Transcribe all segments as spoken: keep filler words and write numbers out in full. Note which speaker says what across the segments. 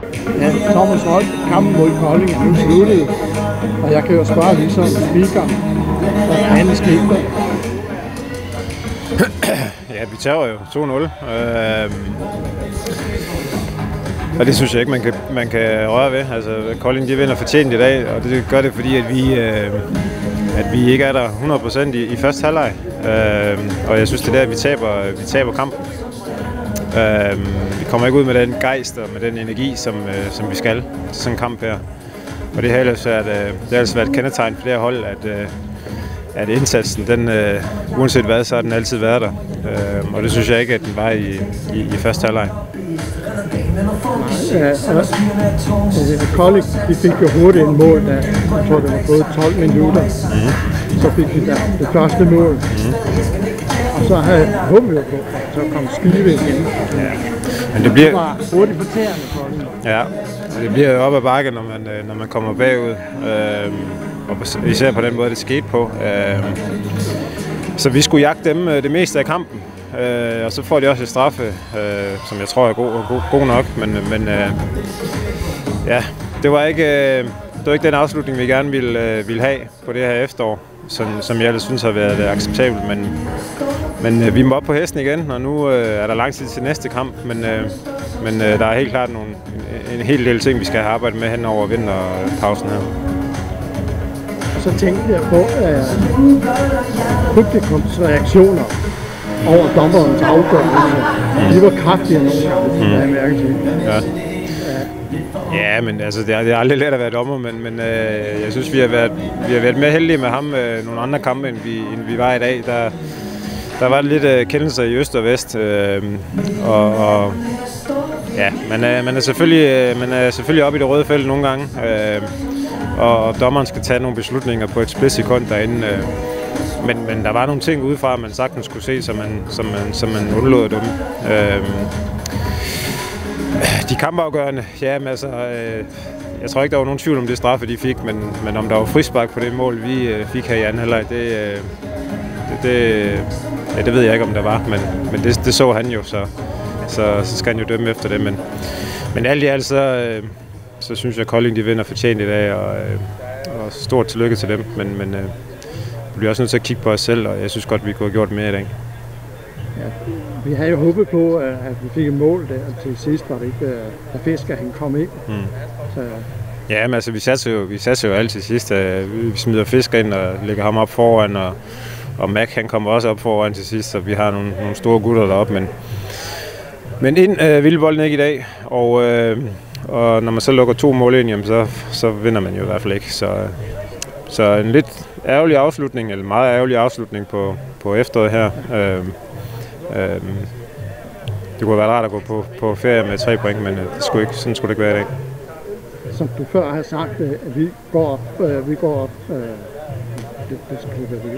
Speaker 1: Ja, Thomas Holt, kampen mod Kolding er nu sluttet, og jeg kan jo spørge ligesom speaker, hvad fanden skete der?
Speaker 2: Ja, vi tager jo to nul. Øh, og det synes jeg ikke, man kan, man kan røre ved. Altså, Kolding de vinder fortjent i dag, og det gør det, fordi at vi, øh, at vi ikke er der hundrede procent i, i første halvleg. Øh, og jeg synes, det er der, vi taber, vi taber kampen. Øh, vi kommer ikke ud med den gejst og med den energi, som, øh, som vi skal til sådan en kamp her. Og det har ellers været, øh, det har ellers været kendetegn for flere hold, at, øh, at indsatsen, den, øh, uanset hvad, så har den altid været der. Øh, og det synes jeg ikke, at den var i, i, i første halvleg.
Speaker 1: Ja, Kolding, de fik jo hurtigt en mål, da jeg tror, det var gået tolv minutter. Mm. Så fik de der det første mål. Mm. Og så havde Hummeløb på, så kom Skive igen.
Speaker 2: Ja. Men det bliver...
Speaker 1: Det var hurtigt fortærende for dem.
Speaker 2: Ja, det bliver jo op ad bakke, når man, når man kommer bagud. Øh, og især på den måde, det skete på. Øh, så vi skulle jagte dem det meste af kampen. Øh, og så får de også et straffe, øh, som jeg tror er god, god, god nok. Men, men øh, ja, det var, ikke, øh, det var ikke den afslutning, vi gerne ville, øh, ville have på det her efterår, som, som jeg ellers synes har været acceptabelt. Men, men øh, vi må op på hesten igen, og nu øh, er der lang tid til næste kamp. Men, øh, men øh, der er helt klart nogle, en, en hel del ting, vi skal have arbejdet med hen over vinterpausen her.
Speaker 1: Så tænkte jeg på uh, publikums reaktioner over dommerens afgørelse. De var kraftige nogle gange, mm. jeg mærke til.
Speaker 2: Ja. Ja, men altså, det er, det er aldrig let at være dommer, men, men øh, jeg synes, vi har været, vi har været mere heldige med ham øh, nogle andre kampe, end vi, end vi var i dag. Der, der var lidt øh, kendelser i øst og vest, øh, og, og ja, man er, man, er selvfølgelig, man er selvfølgelig oppe i det røde felt nogle gange, øh, og, og dommeren skal tage nogle beslutninger på et splitsekund derinde. Øh, Men, men der var nogle ting udefra, man sagtens kunne se, som man, som man, som man undlod at dumme. Øhm, de kampafgørende, ja, men altså, øh, jeg tror ikke, der var nogen tvivl om det straffe, de fik, men, men om der var frispark på det mål, vi øh, fik her i anden halvleg, det, øh, det, det, ja, det ved jeg ikke, om der var, men, men det, det så han jo, så, så, så skal han jo dømme efter det. Men, men alt i alt, så, øh, så synes jeg, at Kolding de vinder fortjent i dag, og, øh, og stort tillykke til dem, men, men øh, vi bliver også nødt til at kigge på os selv, og jeg synes godt, vi kunne have gjort mere i dag.
Speaker 1: Ja, vi havde jo håbet på, at vi fik et mål der til sidst, var det ikke, at Fisker han kom ind. Mm. Så...
Speaker 2: Ja, men altså, vi satser jo, vi satser jo altid til sidst. Vi smider Fisker ind og lægger ham op foran, og, og Mac han kommer også op foran til sidst, så vi har nogle, nogle store gutter deroppe. Men, men ind øh, ville bolden ikke i dag, og, øh, og når man så lukker to mål ind, jamen, så, så vinder man jo i hvert fald ikke. Så, så en lidt ærgerlig afslutning, eller meget ærgerlig afslutning på, på efteråret her. Øhm, øhm, det kunne være rart at gå på, på ferie med tre point, men det skulle ikke, sådan skulle det ikke være i dag.
Speaker 1: Som du før har sagt, at vi går op, øh, vi går op, øh, det, det skal vi, øh,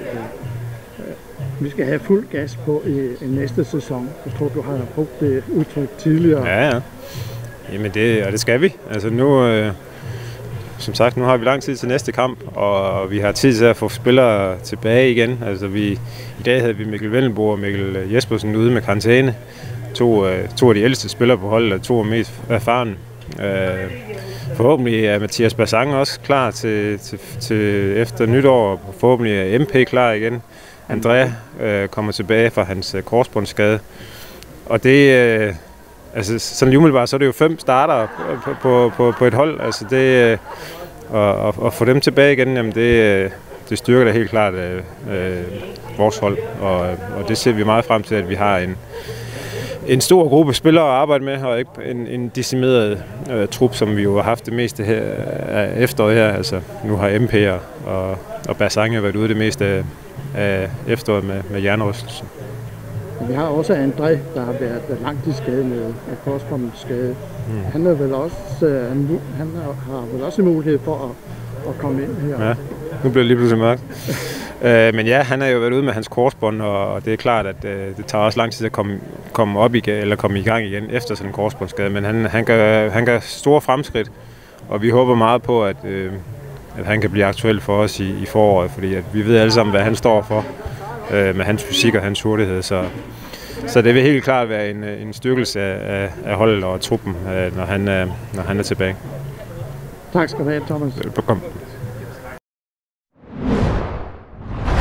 Speaker 1: vi skal have fuld gas på i, i næste sæson. Jeg tror, du har brugt det udtryk tidligere.
Speaker 2: Ja, ja. Jamen det, og det skal vi. Altså nu... Øh, Som sagt, nu har vi lang tid til næste kamp, og vi har tid til at få spillere tilbage igen. Altså, vi, i dag havde vi Mikkel Vellenbo og Mikkel Jespersen ude med karantæne. To, to af de ældste spillere på holdet, og to af mest erfarne. Øh, forhåbentlig er Mathias Bassang også klar til, til, til efter nytår, og forhåbentlig er M P klar igen. Andrea øh, kommer tilbage fra hans øh, korsbåndsskade. Og det... Øh, Altså, sådan lige umiddelbart, så er det jo fem starter på, på, på, på et hold. Altså det, og, og, og få dem tilbage igen, jamen det, det styrker da helt klart øh, vores hold. Og, og det ser vi meget frem til, at vi har en, en stor gruppe spillere at arbejde med, og ikke en, en decimeret øh, trup, som vi jo har haft det meste her af efteråret her. Altså, nu har M P og, og Basange været ude det meste af, af efteråret med, med jernrystelse.
Speaker 1: Vi har også André, der har været langtidsskade med af korsbåndsskade. Mm. Han er vel også, øh, han, han har vel også en mulighed for at, at komme ind her.
Speaker 2: Ja, nu bliver det lige pludselig mørkt. øh, men ja, han har jo været ude med hans korsbånd, og det er klart, at øh, det tager også lang tid at komme, komme op igen, eller komme i gang igen efter sådan en korsbåndsskade. Men han, han, gør, han gør store fremskridt, og vi håber meget på, at, øh, at han kan blive aktuel for os i, i foråret, fordi at vi ved alle sammen, hvad han står for. Med hans fysik og hans hurtighed, så, så det vil helt klart være en, en styrkelse af, af holdet og truppen, når han, når han er tilbage.
Speaker 1: Tak skal du have, Thomas.
Speaker 2: Velbekomme.